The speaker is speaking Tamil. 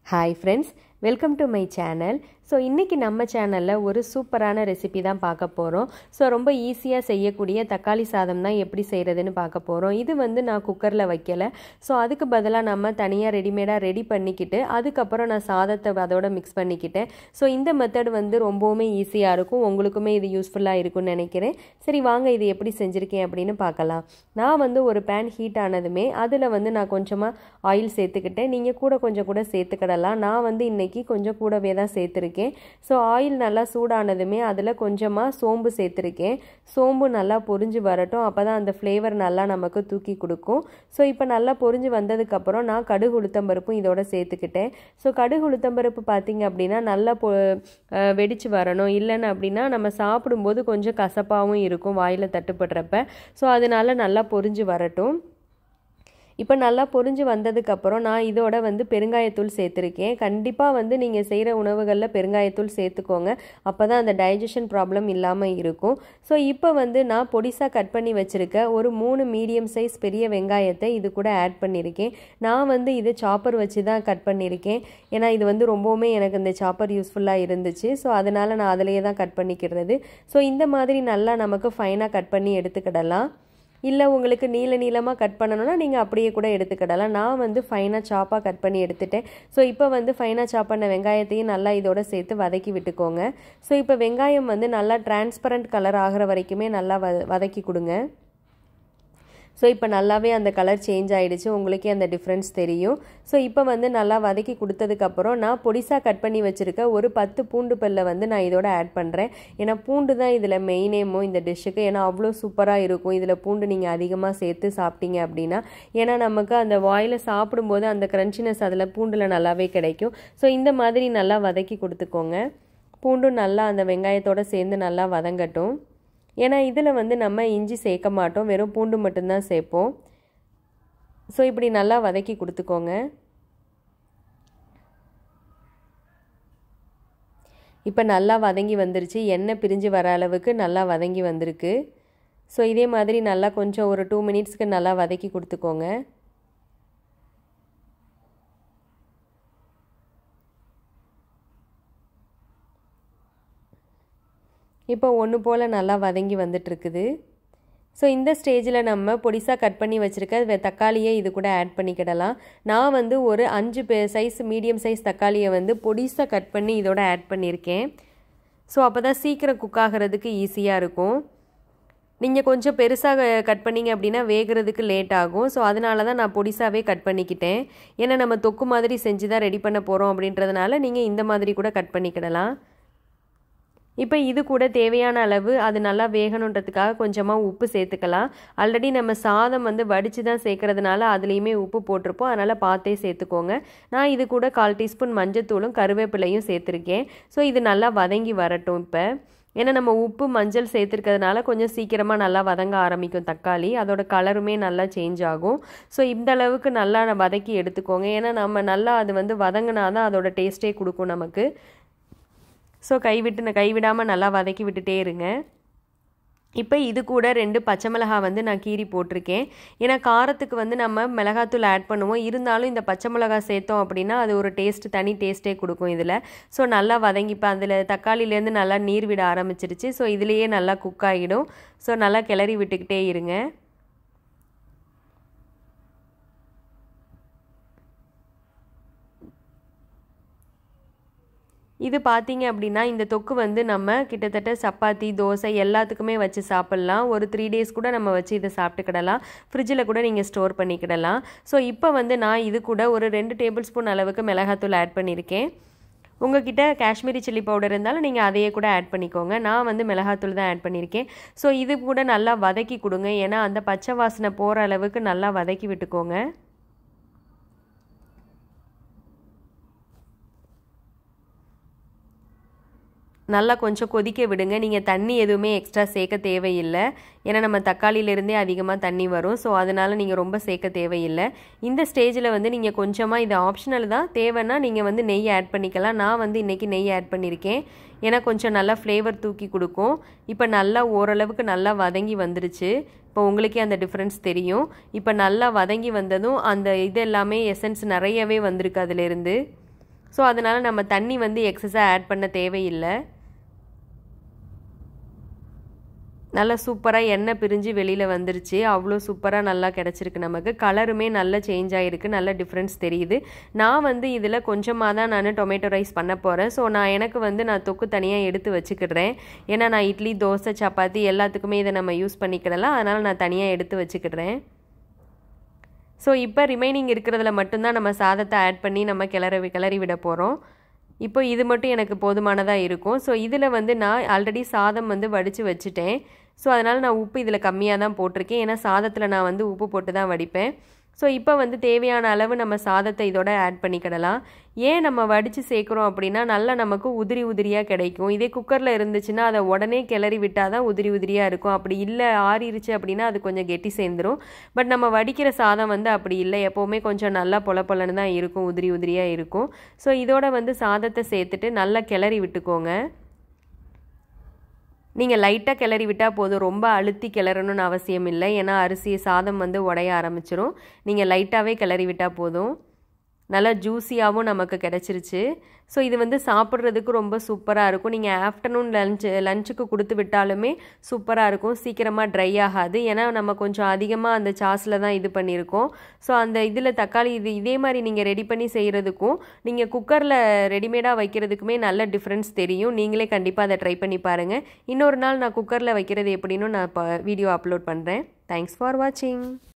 Hi friends, welcome to my channel. So இன்னைக்கு நம்ம சேனல்ல ஒரு சூப்பரான ரெசிபி தான் பார்க்க போறோம். So ரொம்ப ஈஸியா செய்யக்கூடிய தக்காளி சாதம் தான் எப்படி செய்யறதுன்னு பார்க்க போறோம். இது வந்து நான் குக்கர்ல வைக்கல. So அதுக்கு பதிலா நம்ம தனியா ரெடிமேடா ரெடி பண்ணிக்கிட்டு அதுக்கு அப்புறம் நான் சாதத்தை அதோட mix பண்ணிக்கிட்டேன். So இந்த மெத்தட் வந்து ரொம்பவே ஈஸியா இருக்கும். உங்களுக்குமே இது யூஸ்ஃபுல்லா இருக்கும்னு நினைக்கிறேன். சரி வாங்க இது எப்படி செஞ்சிருக்கேன் அப்படினு பார்க்கலாம். நான் வந்து ஒரு pan ஹீட் ஆனதுமே அதுல வந்து நான் கொஞ்சமா ஆயில் சேர்த்துக்கிட்டேன். நீங்க கொஞ்சம் கூட சேர்த்துக்கலாம். நான் வந்து இன்னைக்கு கொஞ்சம் கூடவே தான் சேர்த்திருக்கேன். So ஆயில் நல்லா சூடானதுமே அதுல கொஞ்சமா சோம்பு சேர்த்திருக்கேன். சோம்பு நல்லா பொரிஞ்சு வரட்டும். அப்பதான் அந்த ஃப்ளேவர் நல்லா நமக்கு தூக்கி கொடுக்கும். So இப்போ நல்லா பொரிஞ்சு வந்ததுக்கு அப்புறம் நான் கடுகு உளுத்தம் பருப்பும் இதோட சேர்த்துக்கிட்டேன். So கடுகு உளுத்தம் பருப்பு பாத்தீங்க அப்படினா நல்லா வெடிச்சு வரணும். இல்லன்னா அப்படினா நம்ம சாப்பிடும்போது கொஞ்சம் கசப்பாவும் இருக்கும் வாயில தட்டுப்படுறப்ப. So அதனால நல்லா பொரிஞ்சு வரட்டும். இப்போ நல்லா பொரிஞ்சு வந்ததுக்கு அப்புறம் நான் இதோட வந்து பெருங்காயத்தூள் சேர்த்திருக்கேன். கண்டிப்பா வந்து நீங்க செய்யற உணவுகள்ல பெருங்காயத்தூள் சேர்த்துக்கோங்க. அப்பதான் அந்த டைஜஷன் ப்ராப்ளம் இல்லாம இருக்கும். சோ இப்போ வந்து நான் பொடிசா கட் பண்ணி வச்சிருக்க ஒரு 3 மீடியம் சைஸ் பெரிய வெங்காயத்தை இது கூட ஆட் பண்ணிருக்கேன். நான் வந்து இது சாப்பர் வச்சு தான் கட் பண்ணிருக்கேன். ஏனா இது வந்து ரொம்பவே எனக்கு இந்த சாப்பர் யூஸ்ஃபுல்லா இருந்துச்சு. சோ அதனால நான் அதிலேயே தான் கட் பண்ணிக்கிறது. சோ இந்த மாதிரி நல்லா நமக்கு ஃபைனா கட் பண்ணி எடுத்துக்கிடலாம். இல்ல உங்களுக்கு நீளமா கட் பண்ணனும்னா நீங்க அப்படியே கூட எடுத்துக்கிடலாம். நான் வந்து ஃபைனா சாப்பா கட் பண்ணி எடுத்துட்டேன். சோ இப்போ வந்து ஃபைனா சாப் பண்ண வெங்காயத்தையும் நல்லா இதோட சேர்த்து வதக்கி விட்டுக்கோங்க. சோ இப்போ வெங்காயம் வந்து நல்லா டிரான்ஸ்பரண்ட் கலர் ஆகுற வரைக்குமே நல்லா வதக்கி கொடுங்க. சோ இப்போ நல்லாவே அந்த கலர் சேஞ்ச் ஆயிடுச்சு. உங்களுக்கே அந்த டிஃபரன்ஸ் தெரியும். சோ இப்போ வந்து நல்லா வதக்கி கொடுத்ததுக்கு அப்புறம் நான் பொடிசா கட் பண்ணி வச்சிருக்க ஒரு 10 பூண்டு பல்ல வந்து நான் இதோட ஆட் பண்றேன். ஏனா பூண்டு தான் இதுல மெயினேமோ இந்த டிஷ்க்கு. ஏனா அவ்ளோ சூப்பரா இருக்கும். இதுல பூண்டு நீங்க அதிகமா சேர்த்து சாப்பிட்டீங்க அப்படினா ஏனா நமக்கு அந்த வாயில சாப்பிடும்போது அந்த கிரன்ச்சினஸ் அதுல பூண்டுல நல்லாவே கிடைக்கும். சோ இந்த மாதிரி நல்லா வதக்கி கொடுத்துக்கோங்க. பூண்டு நல்லா அந்த வெங்காயத்தோட சேர்ந்து நல்லா வதங்கட்டும். ஏனா இதுல வந்து நம்ம இஞ்சி சேர்க்க மாட்டோம். வெறும் பூண்டு மட்டும் தான் சேர்ப்போம். சோ இப்படி நல்லா வதக்கி கொடுத்துக்கோங்க. இப்போ நல்லா வதங்கி வந்துருச்சு. எண்ணெய் பிரிஞ்சு வர அளவுக்கு நல்லா வதங்கி வந்திருக்கு. சோ இதே மாதிரி நல்லா கொஞ்சம் ஒரு 2 மினிட்ஸ்க்கு நல்லா வதக்கி கொடுத்துக்கோங்க. இப்போ ஒன்று போல நல்லா வதங்கி வந்துட்டு இருக்குது. சோ இந்த ஸ்டேஜ்ல நம்ம பொடிசா கட் பண்ணி வச்சிருக்க தக்காளியை இது கூட ஆட் பண்ணிக்கிடலாம். நான் வந்து ஒரு 5 சைஸ் மீடியம் சைஸ் தக்காளியை வந்து பொடிசா கட் பண்ணி இதோட ஆட் பண்ணிருக்கேன். சோ அப்பதான் சீக்கிரம் குக் ஆகிறதுக்கு ஈஸியா இருக்கும். நீங்க கொஞ்சம் பெருசா கட் பண்ணீங்க அப்படினா வேகிறதுக்கு லேட் ஆகும். சோ அதனால தான் நான் பொடிசாவே கட் பண்ணிக்கிட்டேன். ஏனா நம்ம தொக்கு மாதிரி செஞ்சு தான் ரெடி பண்ண போறோம் அப்படின்றதனால நீங்க இந்த மாதிரி கூட கட் பண்ணிக்கிடலாம். இப்போ இது கூட தேவையான அளவு அது நல்லா வேகணும்ன்றதுக்காக கொஞ்சமா உப்பு சேர்த்துக்கலாம். ஆல்ரெடி நம்ம சாதம் வந்து வடிச்சு தான் சேர்க்கிறதுனால அதுலயுமே உப்பு போட்டுருப்போம். அதனால பார்த்தே சேர்த்துக்கோங்க. நான் இது கூட 1/4 டீஸ்பூன் மஞ்சத்தூளும் கருவேப்பிலையும் சேர்த்திருக்கேன். சோ இது நல்லா வதங்கி வரட்டும் இப்போ. ஏன்னா நம்ம உப்பு மஞ்சள் சேர்த்துருக்கிறதுனால கொஞ்சம் சீக்கிரமா நல்லா வதங்க ஆரம்பிக்கும் தக்காளி. அதோட கலருமே நல்லா சேஞ்ச் ஆகும். ஸோ இந்த அளவுக்கு நல்லா வதக்கி எடுத்துக்கோங்க. ஏன்னா நம்ம நல்லா அது வந்து வதங்கினாதான் அதோட டேஸ்ட்டே கொடுக்கும் நமக்கு. ஸோ கைவிடாமல் நல்லா வதக்கி விட்டுட்டே இருங்க. இப்போ இது கூட 2 பச்சை மிளகாய் வந்து நான் கீறி போட்டிருக்கேன். ஏன்னா காரத்துக்கு வந்து நம்ம மிளகாத்தூள் ஆட் பண்ணுவோம். இருந்தாலும் இந்த பச்சை மிளகாய் சேர்த்தோம் அப்படின்னா அது ஒரு தனி டேஸ்ட்டே கொடுக்கும் இதில். ஸோ நல்லா வதங்கி இப்போ அதில் தக்காளியிலேருந்து நல்லா நீர் விட ஆரம்பிச்சிருச்சு. ஸோ இதுலேயே நல்லா குக் ஆகிடும். ஸோ நல்லா கிளறி விட்டுக்கிட்டே இருங்க. இது பாத்தீங்க அப்படினா இந்த தொக்கு வந்து நம்ம கிட்டத்தட்ட சப்பாத்தி தோசை எல்லாத்துக்குமே வச்சு சாப்பிடலாம். ஒரு 3 டேஸ் கூட நம்ம வச்சு இத சாப்பிட்டுக்கிடலாம். ஃப்ரிட்ஜ்ல கூட நீங்க ஸ்டோர் பண்ணிக்கிடலாம். சோ இப்போ வந்து நான் இது கூட ஒரு 2 டேபிள் ஸ்பூன் அளவுக்கு மிளகாய்த்தூள் ஆட் பண்ணிருக்கேன். உங்ககிட்ட காஷ்மீரி சில்லி பவுடர் இருந்தாலும் நீங்க அதையே கூட ஆட் பண்ணிக்கோங்க. நான் வந்து மிளகாய்த்தூள் தான் ஆட் பண்ணிருக்கேன். சோ இது கூட நல்லா வதக்கி கொடுங்க. ஏனா அந்த பச்சை வாசனை போற அளவுக்கு நல்லா வதக்கி விட்டுக்கோங்க. நல்லா கொஞ்சம் கொதிக்க விடுங்க. நீங்க தண்ணி எதுவுமே எக்ஸ்ட்ரா சேர்க்க தேவையில்லை. ஏன்னா நம்ம தக்காளியில இருந்தே அதிகமா தண்ணி வரும். சோ அதனால நீங்க ரொம்ப சேர்க்க தேவையில்லை. இந்த ஸ்டேஜ்ல வந்து நீங்க கொஞ்சமா இது ஆப்ஷனல் தான். தேவைன்னா நீங்க வந்து நெய் ஆட் பண்ணிக்கலாம். நான் வந்து இன்னைக்கு நெய் ஆட் பண்ணிருக்கேன். ஏன்னா கொஞ்சம் நல்லா ஃப்ளேவர் தூக்கி கொடுக்கும். இப்போ நல்லா ஓரளவுக்கு நல்லா வதங்கி வந்துருச்சு. இப்போ உங்களுக்கே அந்த டிஃபரன்ஸ் தெரியும். இப்போ நல்லா வதங்கி வந்ததும் அந்த இது எல்லாமே எசன்ஸ் நிறையவே வந்திருக்கு அதிலிருந்து. ஸோ அதனால் நம்ம தண்ணி வந்து எக்ஸஸாக ஆட் பண்ண தேவையில்லை. நல்லா சூப்பராக எண்ணெய் பிரிஞ்சு வெளியில் வந்துருச்சு. அவ்வளோ சூப்பராக நல்லா கிடச்சிருக்கு. நமக்கு கலருமே நல்லா சேஞ்ச் ஆகிருக்கு. நல்ல டிஃப்ரென்ஸ் தெரியுது. நான் வந்து இதில் கொஞ்சமாக தான் நான் டொமேட்டோ ரைஸ் பண்ண போகிறேன். ஸோ நான் தொக்கு தனியாக எடுத்து வச்சுக்கிடுறேன். ஏன்னா நான் இட்லி, தோசை, சப்பாத்தி எல்லாத்துக்குமே இதை நம்ம யூஸ் பண்ணிக்கிடலாம். அதனால் நான் தனியாக எடுத்து வச்சுக்கிடுறேன். ஸோ இப்போ ரிமைனிங் இருக்கிறதுல மட்டும்தான் நம்ம சாதத்தை ஆட் பண்ணி நம்ம கிளறி விட போகிறோம். இப்போ இது மட்டும் எனக்கு போதுமானதாக இருக்கும். ஸோ இதில் வந்து நான் ஆல்ரெடி சாதம் வந்து வடித்து வச்சுட்டேன். ஸோ அதனால் நான் உப்பு இதில் கம்மியாக தான் போட்டிருக்கேன். ஏன்னா சாதத்தில் நான் வந்து உப்பு போட்டு தான் வடிப்பேன். ஸோ இப்போ வந்து தேவையான அளவு நம்ம சாதத்தை இதோட ஆட் பண்ணிக்கிடலாம். ஏன் நம்ம வடித்து சேர்க்குறோம் அப்படின்னா நல்லா நமக்கு உதிரி உதிரியாக கிடைக்கும். இதே குக்கரில் இருந்துச்சுன்னா அதை உடனே கிளறி விட்டால் தான் உதிரி உதிரியாக இருக்கும். அப்படி இல்லை ஆறிடுச்சு அப்படின்னா அது கொஞ்சம் கெட்டி சேர்ந்துடும். பட் நம்ம வடிக்கிற சாதம் வந்து அப்படி இல்லை. எப்போவுமே கொஞ்சம் நல்லா பொலன்னு தான் இருக்கும், உதிரி உதிரியாக இருக்கும். ஸோ இதோட வந்து சாதத்தை சேர்த்துட்டு நல்லா கிளறி விட்டுக்கோங்க. நீங்கள் லைட்டாக கிளறி விட்டால் போதும். ரொம்ப அழுத்தி கிளறணும்னு அவசியம் இல்லை. ஏன்னா சாதம் வந்து உடைய ஆரம்பிச்சிரும். நீங்கள் லைட்டாகவே கிளறி விட்டால் போதும். நல்லா ஜூஸியாகவும் நமக்கு கிடச்சிருச்சு. ஸோ இது வந்து சாப்பிட்றதுக்கு ரொம்ப சூப்பராக இருக்கும். நீங்கள் ஆஃப்டர்நூன் லஞ்சுக்கு கொடுத்து விட்டாலுமே சூப்பராக இருக்கும். சீக்கிரமாக ட்ரை ஆகாது. ஏன்னா நம்ம கொஞ்சம் அதிகமாக அந்த சாஸில் தான் இது பண்ணியிருக்கோம். ஸோ அந்த இதில் தக்காளி இதே மாதிரி நீங்கள் ரெடி பண்ணி செய்கிறதுக்கும் நீங்கள் குக்கரில் ரெடிமேடாக வைக்கிறதுக்குமே நல்ல டிஃப்ரென்ஸ் தெரியும். நீங்களே கண்டிப்பாக அதை ட்ரை பண்ணி பாருங்கள். இன்னொரு நாள் நான் குக்கரில் வைக்கிறது எப்படின்னு நான் வீடியோ அப்லோட் பண்ணுறேன். தேங்க்ஸ் ஃபார் வாட்சிங்.